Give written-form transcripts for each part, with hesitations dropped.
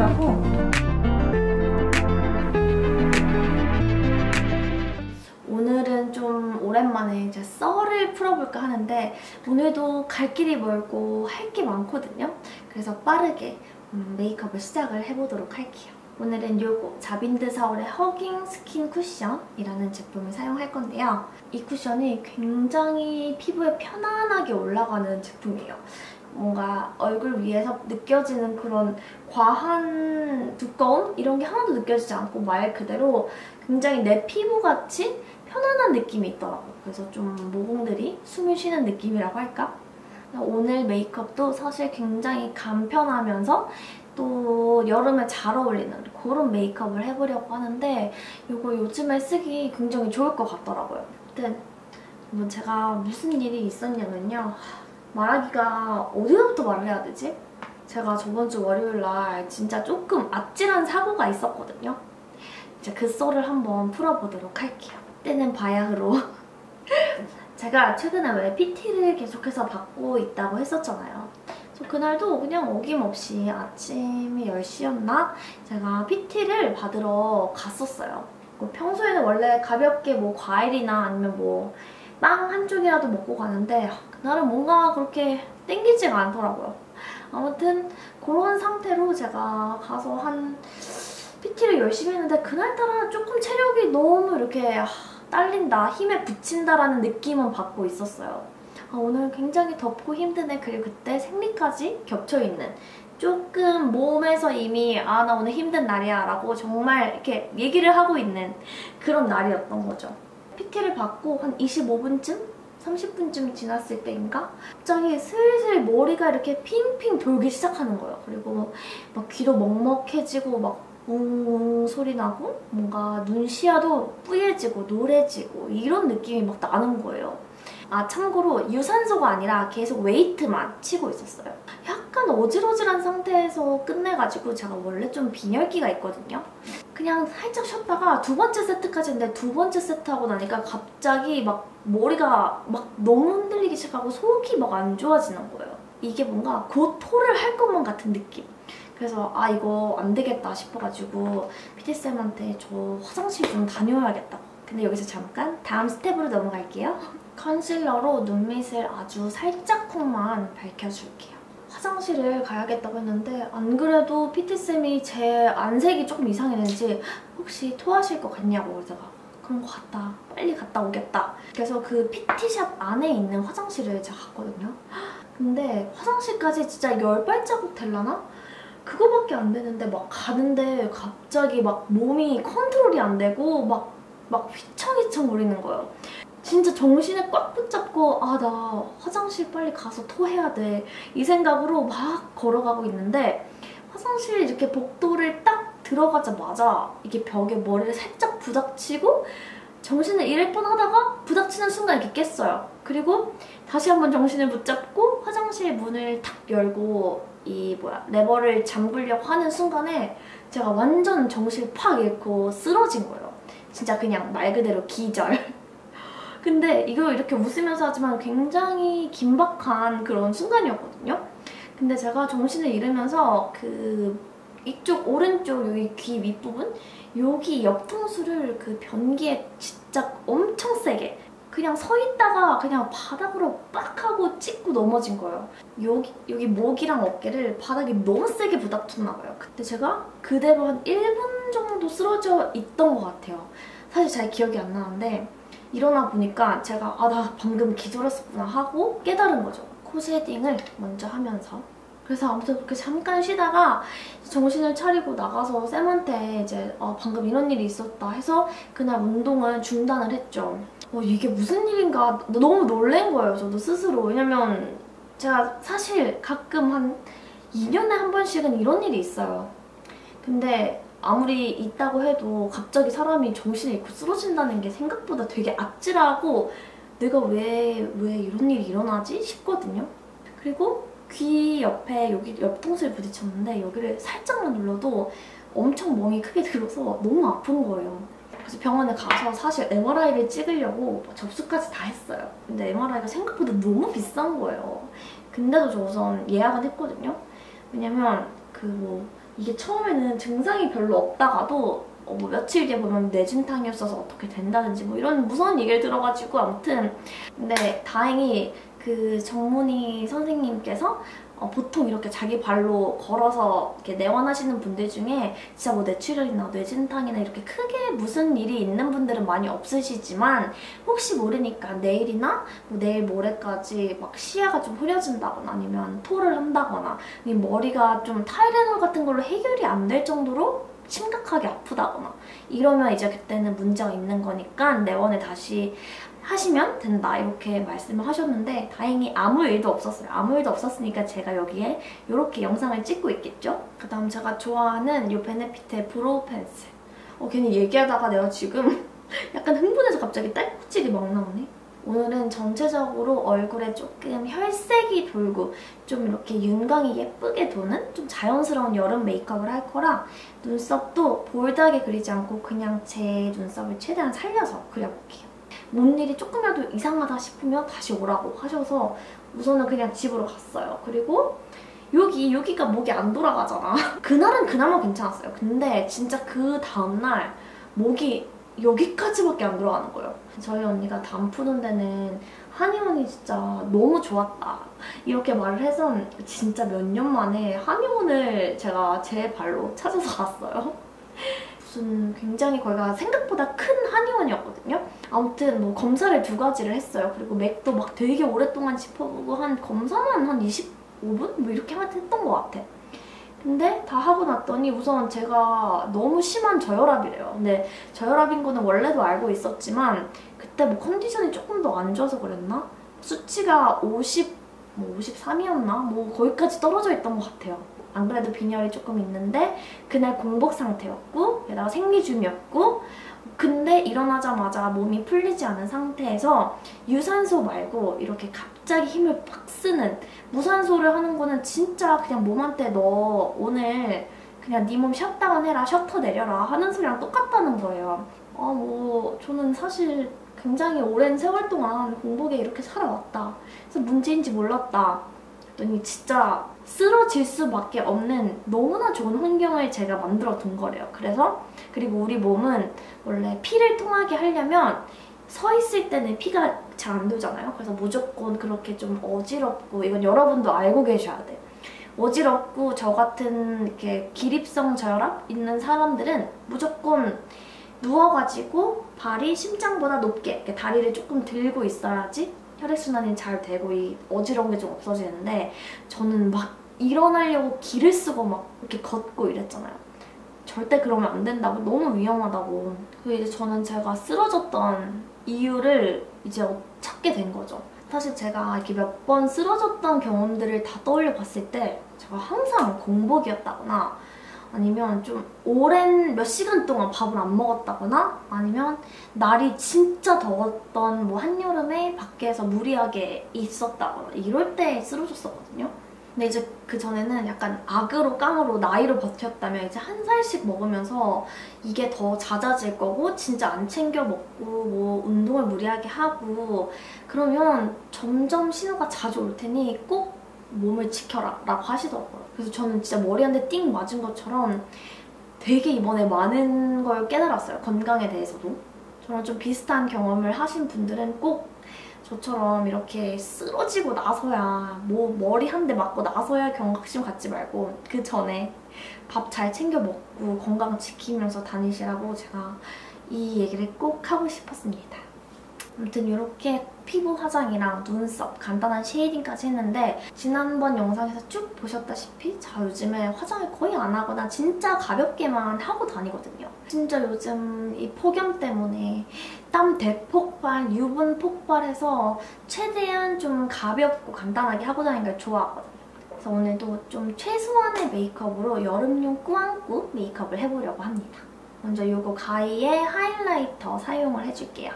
예쁘더라고. 오늘은 좀 오랜만에 이제 썰을 풀어볼까 하는데 오늘도 갈 길이 멀고 할 게 많거든요. 그래서 빠르게 메이크업을 시작을 해보도록 할게요. 오늘은 요거 자빈드 사올의 허깅 스킨 쿠션이라는 제품을 사용할 건데요. 이 쿠션이 굉장히 피부에 편안하게 올라가는 제품이에요. 뭔가 얼굴 위에서 느껴지는 그런 과한 두꺼움? 이런 게 하나도 느껴지지 않고 말 그대로 굉장히 내 피부같이 편안한 느낌이 있더라고요. 그래서 좀 모공들이 숨을 쉬는 느낌이라고 할까? 오늘 메이크업도 사실 굉장히 간편하면서 또 여름에 잘 어울리는 그런 메이크업을 해보려고 하는데 이거 요즘에 쓰기 굉장히 좋을 것 같더라고요. 아무튼 제가 무슨 일이 있었냐면요. 말하기가 어디서부터 말을 해야 되지? 제가 저번 주 월요일 날 진짜 조금 아찔한 사고가 있었거든요. 이제 그 썰을 한번 풀어보도록 할게요. 때는 바야흐로 제가 최근에 왜 PT를 계속해서 받고 있다고 했었잖아요. 그래서 그날도 그냥 어김없이 아침이 10시였나? 제가 PT를 받으러 갔었어요. 평소에는 원래 가볍게 뭐 과일이나 아니면 뭐 빵 한 쪽이라도 먹고 가는데 그날은 뭔가 그렇게 땡기지가 않더라고요. 아무튼 그런 상태로 제가 가서 한 PT를 열심히 했는데 그날따라 조금 체력이 너무 이렇게 딸린다, 힘에 부친다라는 느낌은 받고 있었어요. 오늘 굉장히 덥고 힘드네. 그리고 그때 생리까지 겹쳐있는 조금 몸에서 이미 나 오늘 힘든 날이야 라고 정말 이렇게 얘기를 하고 있는 그런 날이었던 거죠. PT를 받고 한 25분쯤? 30분쯤 지났을 때인가? 갑자기 슬슬 머리가 이렇게 핑핑 돌기 시작하는 거예요. 그리고 막 귀도 먹먹해지고 막 웅웅 소리 나고 뭔가 눈시야도 뿌얘지고 노래지고 이런 느낌이 막 나는 거예요. 참고로 유산소가 아니라 계속 웨이트만 치고 있었어요. 약간 어질어질한 상태에서 끝내가지고 제가 원래 좀 빈혈기가 있거든요. 그냥 살짝 쉬었다가 두 번째 세트까지 했는데 두 번째 세트하고 나니까 갑자기 막 머리가 막 너무 흔들리기 시작하고 속이 막 안 좋아지는 거예요. 이게 뭔가 곧 토를 할 것만 같은 느낌. 그래서 이거 안 되겠다 싶어가지고 PT쌤한테 저 화장실 좀 다녀와야겠다고. 근데 여기서 잠깐 다음 스텝으로 넘어갈게요. 컨실러로 눈밑을 아주 살짝만 밝혀줄게요. 화장실을 가야겠다고 했는데 안 그래도 PT쌤이 제 안색이 조금 이상했는지 혹시 토하실 것 같냐고 그러다가 그런 것 같다. 빨리 갔다 오겠다. 그래서 그 PT샵 안에 있는 화장실을 제가 갔거든요. 근데 화장실까지 진짜 10발자국 될라나? 그거밖에 안 되는데 막 가는데 갑자기 막 몸이 컨트롤이 안 되고 막 휘청휘청 거리는 거예요. 진짜 정신을 꽉 붙잡고 나 화장실 빨리 가서 토해야 돼 이 생각으로 막 걸어가고 있는데 화장실 이렇게 복도를 딱 들어가자마자 이게 벽에 머리를 살짝 부닥치고 정신을 잃을 뻔하다가 부닥치는 순간 이렇게 깼어요. 그리고 다시 한번 정신을 붙잡고 화장실 문을 탁 열고 레버를 잠그려고 하는 순간에 제가 완전 정신을 팍 잃고 쓰러진 거예요. 진짜 그냥 말 그대로 기절. 근데 이거 이렇게 웃으면서 하지만 굉장히 긴박한 그런 순간이었거든요. 근데 제가 정신을 잃으면서 이쪽 오른쪽 여기 귀 윗부분 여기 옆통수를 그 변기에 진짜 엄청 세게 그냥 서 있다가 그냥 바닥으로 빡 하고 찍고 넘어진 거예요. 여기 목이랑 어깨를 바닥에 너무 세게 부닥쳤나 봐요. 그때 제가 그대로 한 1분 정도 쓰러져 있던 것 같아요. 사실 잘 기억이 안 나는데 일어나 보니까 제가 나 방금 기절했었구나 하고 깨달은 거죠. 코 쉐딩을 먼저 하면서. 그래서 아무튼 그렇게 잠깐 쉬다가 정신을 차리고 나가서 쌤한테 이제 방금 이런 일이 있었다 해서 그날 운동을 중단을 했죠. 이게 무슨 일인가 너무 놀란 거예요, 저도 스스로. 왜냐면 제가 사실 가끔 한 2년에 한 번씩은 이런 일이 있어요. 근데 아무리 있다고 해도 갑자기 사람이 정신을 잃고 쓰러진다는 게 생각보다 되게 아찔하고 내가 왜 이런 일이 일어나지 싶거든요. 그리고 귀 옆에 여기 옆통수에 부딪혔는데 여기를 살짝만 눌러도 엄청 멍이 크게 들어서 너무 아픈 거예요. 그래서 병원에 가서 사실 MRI를 찍으려고 접수까지 다 했어요. 근데 MRI가 생각보다 너무 비싼 거예요. 근데도 저 우선 예약은 했거든요. 왜냐면 이게 처음에는 증상이 별로 없다가도 뭐 며칠 뒤에 보면 뇌진탕이었어서 어떻게 된다든지 뭐 이런 무서운 얘기를 들어가지고 아무튼 근데 다행히 그 정문희 선생님께서 보통 이렇게 자기 발로 걸어서 이렇게 내원하시는 분들 중에 진짜 뭐 뇌출혈이나 뇌진탕이나 이렇게 크게 무슨 일이 있는 분들은 많이 없으시지만 혹시 모르니까 내일이나 뭐 내일 모레까지 막 시야가 좀 흐려진다거나 아니면 토를 한다거나 아니면 머리가 좀 타이레놀 같은 걸로 해결이 안 될 정도로 심각하게 아프다거나 이러면 이제 그때는 문제가 있는 거니까 내원을 다시 하시면 된다 이렇게 말씀을 하셨는데 다행히 아무 일도 없었어요. 아무 일도 없었으니까 제가 여기에 이렇게 영상을 찍고 있겠죠? 그 다음 제가 좋아하는 이 베네피트의 브로우 펜슬. 괜히 얘기하다가 내가 지금 약간 흥분해서 갑자기 딸꾹질이 막 나오네. 오늘은 전체적으로 얼굴에 조금 혈색이 돌고 좀 이렇게 윤광이 예쁘게 도는 좀 자연스러운 여름 메이크업을 할 거라 눈썹도 볼드하게 그리지 않고 그냥 제 눈썹을 최대한 살려서 그려볼게요. 뭔 일이 조금이라도 이상하다 싶으면 다시 오라고 하셔서 우선은 그냥 집으로 갔어요. 그리고 여기가 목이 안 돌아가잖아. 그날은 그나마 괜찮았어요. 근데 진짜 그 다음날 목이 여기까지밖에 안 돌아가는 거예요. 저희 언니가 담 푸는 데는 한의원이 진짜 너무 좋았다 이렇게 말을 해서 진짜 몇 년 만에 한의원을 제가 제 발로 찾아서 갔어요. 무슨 굉장히 거기가 생각보다 큰 한의원이었거든요. 아무튼 뭐 검사를 2가지를 했어요. 그리고 맥도 막 되게 오랫동안 짚어보고 한 검사만 한 25분? 뭐 이렇게 했던 것 같아. 근데 다 하고 났더니 우선 제가 너무 심한 저혈압이래요. 근데 저혈압인 거는 원래도 알고 있었지만 그때 뭐 컨디션이 조금 더 안 좋아서 그랬나? 수치가 53이었나? 뭐 거기까지 떨어져 있던 것 같아요. 안 그래도 빈혈이 조금 있는데 그날 공복 상태였고 게다가 생리 중이었고 근데 일어나자마자 몸이 풀리지 않은 상태에서 유산소 말고 이렇게 갑자기 힘을 팍 쓰는 무산소를 하는 거는 진짜 그냥 몸한테 너 오늘 그냥 네 몸 셧다운 해라 셔터 내려라 하는 소리랑 똑같다는 거예요. 뭐 저는 사실 굉장히 오랜 세월 동안 공복에 이렇게 살아왔다. 그래서 문제인지 몰랐다. 그랬더니 진짜 쓰러질 수밖에 없는 너무나 좋은 환경을 제가 만들어 둔 거래요. 그리고 우리 몸은 원래 피를 통하게 하려면 서 있을 때는 피가 잘 안 돌잖아요. 그래서 무조건 그렇게 좀 어지럽고 이건 여러분도 알고 계셔야 돼요. 어지럽고 저 같은 이렇게 기립성 저혈압 있는 사람들은 무조건 누워가지고 발이 심장보다 높게 이렇게 다리를 조금 들고 있어야지 혈액순환이 잘 되고 이 어지러운 게 좀 없어지는데 저는 막 일어나려고 기를 쓰고 막 이렇게 걷고 이랬잖아요. 절대 그러면 안 된다고, 너무 위험하다고. 그리고 이제 저는 제가 쓰러졌던 이유를 이제 찾게 된 거죠. 사실 제가 이렇게 몇 번 쓰러졌던 경험들을 다 떠올려 봤을 때 제가 항상 공복이었다거나 아니면 좀 오랜 몇 시간 동안 밥을 안 먹었다거나 아니면 날이 진짜 더웠던 뭐 한여름에 밖에서 무리하게 있었다거나 이럴 때 쓰러졌었거든요. 근데 이제 그 전에는 약간 악으로 깡으로 나이로 버텼다면 이제 한 살씩 먹으면서 이게 더 잦아질 거고 진짜 안 챙겨 먹고 뭐 운동을 무리하게 하고 그러면 점점 신호가 자주 올 테니 꼭 몸을 지켜라 라고 하시더라고요. 그래서 저는 진짜 머리 한 대 띵 맞은 것처럼 되게 이번에 많은 걸 깨달았어요. 건강에 대해서도. 저랑 좀 비슷한 경험을 하신 분들은 꼭 저처럼 이렇게 쓰러지고 나서야 뭐 머리 한 대 맞고 나서야 경각심 갖지 말고 그 전에 밥 잘 챙겨 먹고 건강 지키면서 다니시라고 제가 이 얘기를 꼭 하고 싶었습니다. 아무튼 이렇게 피부 화장이랑 눈썹 간단한 쉐이딩까지 했는데 지난번 영상에서 쭉 보셨다시피 저 요즘에 화장을 거의 안 하거나 진짜 가볍게만 하고 다니거든요. 진짜 요즘 이 폭염 때문에 땀 대폭발, 유분 폭발해서 최대한 좀 가볍고 간단하게 하고 다니는 걸 좋아하거든요. 그래서 오늘도 좀 최소한의 메이크업으로 여름용 꾸안꾸 메이크업을 해보려고 합니다. 먼저 이거 가이의 하이라이터 사용을 해줄게요.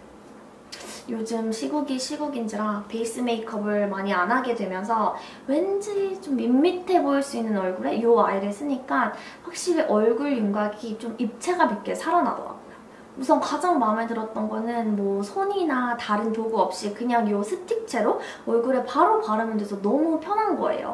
요즘 시국인지라 베이스 메이크업을 많이 안 하게 되면서 왠지 좀 밋밋해 보일 수 있는 얼굴에 이 아이를 쓰니까 확실히 얼굴 윤곽이 좀 입체감 있게 살아나더라고요. 우선 가장 마음에 들었던 거는 뭐 손이나 다른 도구 없이 그냥 이 스틱체로 얼굴에 바로 바르면 돼서 너무 편한 거예요.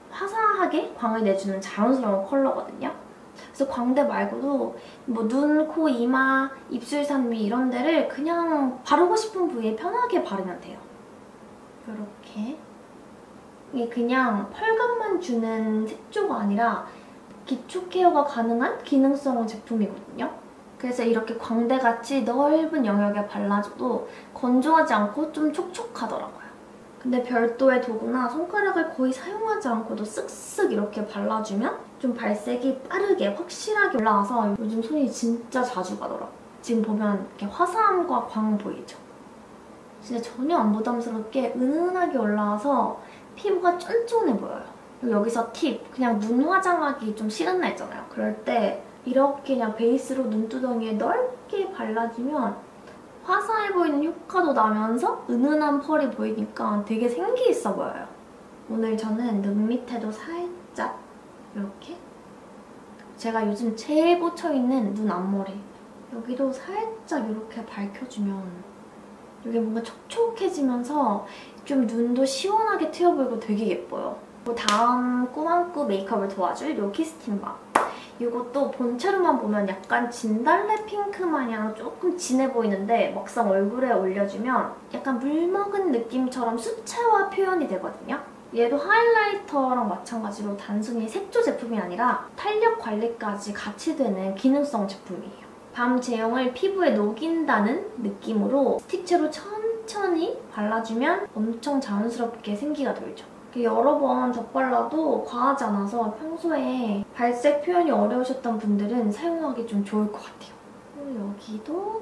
화사하게 광을 내주는 자연스러운 컬러거든요. 그래서 광대 말고도 뭐 눈, 코, 이마, 입술산 위 이런 데를 그냥 바르고 싶은 부위에 편하게 바르면 돼요. 이렇게. 이게 그냥 펄감만 주는 색조가 아니라 기초 케어가 가능한 기능성 제품이거든요. 그래서 이렇게 광대같이 넓은 영역에 발라줘도 건조하지 않고 좀 촉촉하더라고요. 근데 별도의 도구나 손가락을 거의 사용하지 않고도 쓱쓱 이렇게 발라주면 좀 발색이 빠르게 확실하게 올라와서 요즘 손이 진짜 자주 가더라고요. 지금 보면 이렇게 화사함과 광 보이죠? 진짜 전혀 안 부담스럽게 은은하게 올라와서 피부가 쫀쫀해 보여요. 그리고 여기서 팁! 그냥 눈 화장하기 좀 싫은 날 있잖아요. 그럴 때 이렇게 그냥 베이스로 눈두덩이에 넓게 발라주면 화사해 보이는 효과도 나면서 은은한 펄이 보이니까 되게 생기 있어 보여요. 오늘 저는 눈 밑에도 살짝 이렇게 제가 요즘 제일 꽂혀있는 눈 앞머리 여기도 살짝 이렇게 밝혀주면 이게 뭔가 촉촉해지면서 좀 눈도 시원하게 트여 보이고 되게 예뻐요. 그리고 다음 꾸안꾸 메이크업을 도와줄 요 키스틴밤. 이것도 본체로만 보면 약간 진달래 핑크 마냥 조금 진해 보이는데 막상 얼굴에 올려주면 약간 물먹은 느낌처럼 수채화 표현이 되거든요. 얘도 하이라이터랑 마찬가지로 단순히 색조 제품이 아니라 탄력 관리까지 같이 되는 기능성 제품이에요. 밤 제형을 피부에 녹인다는 느낌으로 스틱체로 천천히 발라주면 엄청 자연스럽게 생기가 돌죠. 여러 번 덧발라도 과하지 않아서 평소에 발색 표현이 어려우셨던 분들은 사용하기 좀 좋을 것 같아요. 그리고 여기도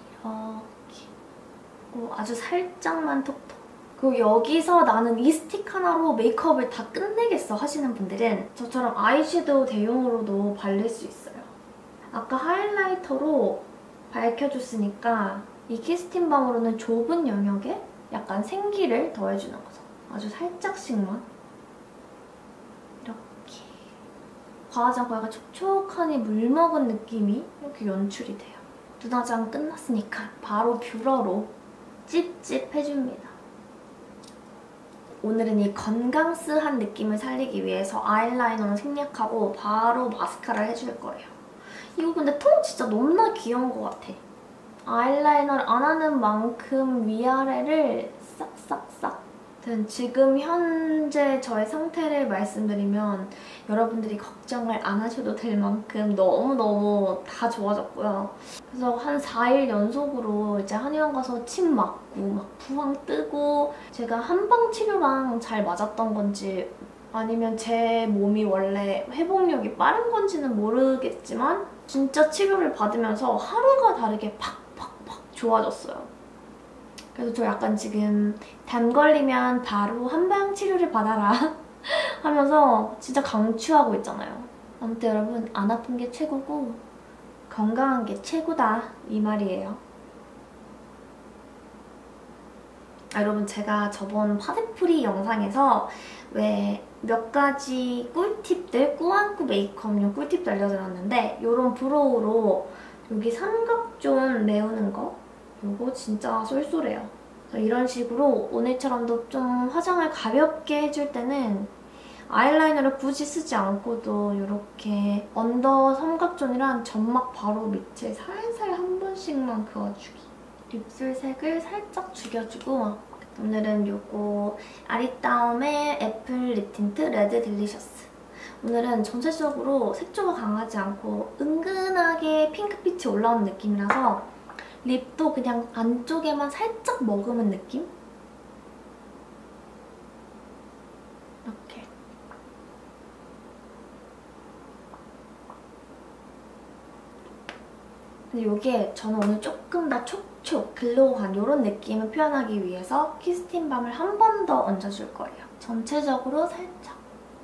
이렇게 아주 살짝만 톡톡. 그리고 여기서 나는 이 스틱 하나로 메이크업을 다 끝내겠어 하시는 분들은 저처럼 아이섀도우 대용으로도 바를 수 있어요. 아까 하이라이터로 밝혀줬으니까 이 키스틴밤으로는 좁은 영역에 약간 생기를 더해주는 거죠. 아주 살짝씩만 이렇게 과하지 않고 약간 촉촉하니 물먹은 느낌이 이렇게 연출이 돼요. 눈화장 끝났으니까 바로 뷰러로 찝찝해줍니다. 오늘은 이 건강스한 느낌을 살리기 위해서 아이라이너는 생략하고 바로 마스카라를 해줄 거예요. 이거 근데 통 진짜 너무나 귀여운 것 같아. 아이라이너를 안 하는 만큼 위아래를 싹싹싹. 지금 현재 저의 상태를 말씀드리면 여러분들이 걱정을 안 하셔도 될 만큼 너무너무 다 좋아졌고요. 그래서 한 4일 연속으로 이제 한의원 가서 침 맞고 막 부항 뜨고 제가 한방 치료랑 잘 맞았던 건지 아니면 제 몸이 원래 회복력이 빠른 건지는 모르겠지만 진짜 치료를 받으면서 하루가 다르게 팍팍팍 좋아졌어요. 그래서 저 약간 지금 담 걸리면 바로 한방 치료를 받아라 하면서 진짜 강추하고 있잖아요. 아무튼 여러분 안 아픈 게 최고고 건강한 게 최고다 이 말이에요. 여러분 제가 저번 파데프리 영상에서 왜 몇 가지 꿀팁들, 꾸안꾸 메이크업용 꿀팁도 알려드렸는데 이런 브로우로 여기 삼각존 메우는 거 이거 진짜 쏠쏠해요. 이런 식으로 오늘처럼도 좀 화장을 가볍게 해줄 때는 아이라이너를 굳이 쓰지 않고도 이렇게 언더 삼각존이랑 점막 바로 밑에 살살 한 번씩만 그어주기. 입술색을 살짝 죽여주고 오늘은 이거 아리따움의 애플 립 틴트 레드 딜리셔스. 오늘은 전체적으로 색조가 강하지 않고 은근하게 핑크빛이 올라오는 느낌이라서 립도 그냥 안쪽에만 살짝 머금은 느낌? 이렇게. 근데 이게 저는 오늘 조금 더 촉촉, 글로우한 이런 느낌을 표현하기 위해서 키스틴밤을 한 번 더 얹어줄 거예요. 전체적으로 살짝.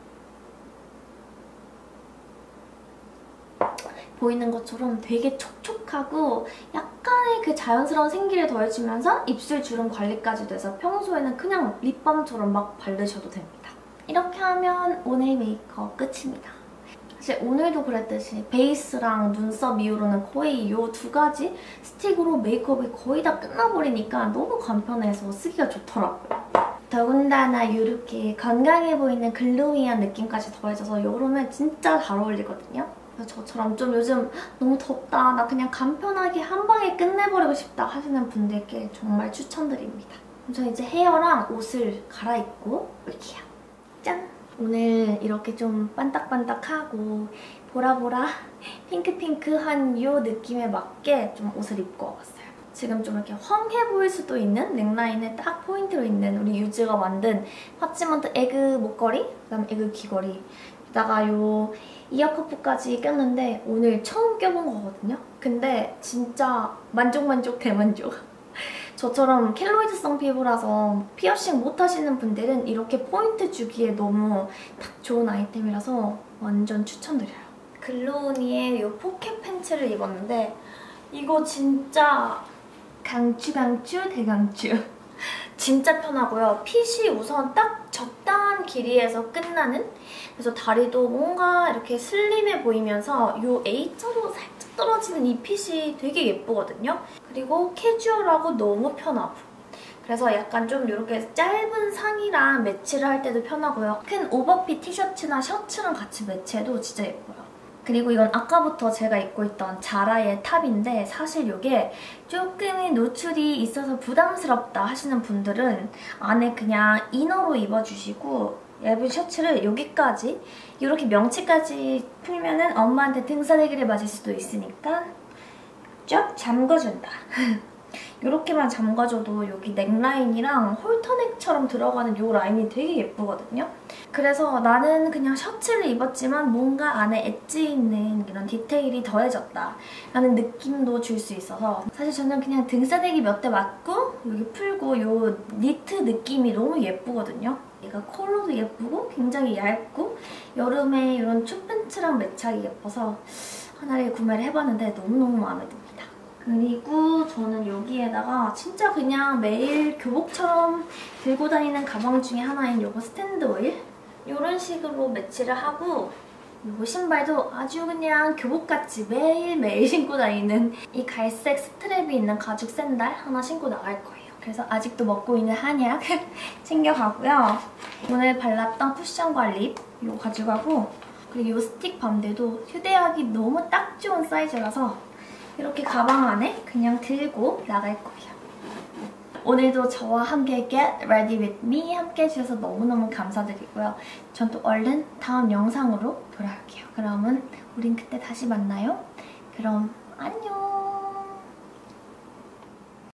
보이는 것처럼 되게 촉촉하고 약간의 그 자연스러운 생기를 더해주면서 입술 주름 관리까지 돼서 평소에는 그냥 립밤처럼 막 바르셔도 됩니다. 이렇게 하면 오늘 메이크업 끝입니다. 사실 오늘도 그랬듯이 베이스랑 눈썹 이후로는 거의 이 두 가지 스틱으로 메이크업이 거의 다 끝나버리니까 너무 간편해서 쓰기가 좋더라고요. 더군다나 이렇게 건강해 보이는 글로이한 느낌까지 더해져서 여름에 진짜 잘 어울리거든요. 그래서 저처럼 좀 요즘 너무 덥다, 나 그냥 간편하게 한 방에 끝내버리고 싶다 하시는 분들께 정말 추천드립니다. 저 이제 헤어랑 옷을 갈아입고 올게요. 짠! 오늘 이렇게 좀 반딱반딱하고 보라보라 핑크핑크한 이 느낌에 맞게 좀 옷을 입고 와봤어요. 지금 좀 이렇게 황해 보일 수도 있는 넥라인에 딱 포인트로 있는 우리 유즈가 만든 파치먼트 에그 목걸이, 그다음 에그 귀걸이, 게다가 요 이어커프까지 꼈는데 오늘 처음 껴본 거거든요. 근데 진짜 만족 대만족. 저처럼 켈로이드성 피부라서 피어싱 못 하시는 분들은 이렇게 포인트 주기에 너무 딱 좋은 아이템이라서 완전 추천드려요. 글로우니의 이 포켓 팬츠를 입었는데 이거 진짜 강추 대강추. 진짜 편하고요. 핏이 우선 딱 적당한 길이에서 끝나는, 그래서 다리도 뭔가 이렇게 슬림해 보이면서 이 A자로 살짝 떨어지는 이 핏이 되게 예쁘거든요. 그리고 캐주얼하고 너무 편하고, 그래서 약간 좀 이렇게 짧은 상의랑 매치를 할 때도 편하고요. 큰 오버핏 티셔츠나 셔츠랑 같이 매치해도 진짜 예뻐요. 그리고 이건 아까부터 제가 입고 있던 자라의 탑인데 사실 이게 조금의 노출이 있어서 부담스럽다 하시는 분들은 안에 그냥 이너로 입어주시고 얇은 셔츠를 여기까지 이렇게 명치까지 풀면은 엄마한테 등싸대기를 맞을 수도 있으니까 쫙 잠궈준다. 이렇게만 잠가줘도 여기 넥라인이랑 홀터넥처럼 들어가는 이 라인이 되게 예쁘거든요. 그래서 나는 그냥 셔츠를 입었지만 뭔가 안에 엣지 있는 이런 디테일이 더해졌다 라는 느낌도 줄 수 있어서 사실 저는 그냥 등싸대기 몇 대 맞고 여기 풀고 이 니트 느낌이 너무 예쁘거든요. 얘가 컬러도 예쁘고 굉장히 얇고 여름에 이런 춥팬츠랑 매치하기 예뻐서 하나를 구매를 해봤는데 너무너무 마음에 듭니다. 그리고 저는 여기에다가 진짜 그냥 매일 교복처럼 들고 다니는 가방 중에 하나인 요거 스탠드 오일 이런 식으로 매치를 하고, 요 신발도 아주 그냥 교복같이 매일매일 신고 다니는 이 갈색 스트랩이 있는 가죽 샌들 하나 신고 나갈 거예요. 그래서 아직도 먹고 있는 한약 챙겨가고요. 오늘 발랐던 쿠션과 립 이거 가져가고, 그리고 이 스틱 밤들도 휴대하기 너무 딱 좋은 사이즈라서 이렇게 가방 안에 그냥 들고 나갈 거예요. 오늘도 저와 함께 Get Ready With Me 함께 해주셔서 너무너무 감사드리고요. 전 또 얼른 다음 영상으로 돌아올게요. 그러면 우린 그때 다시 만나요. 그럼 안녕!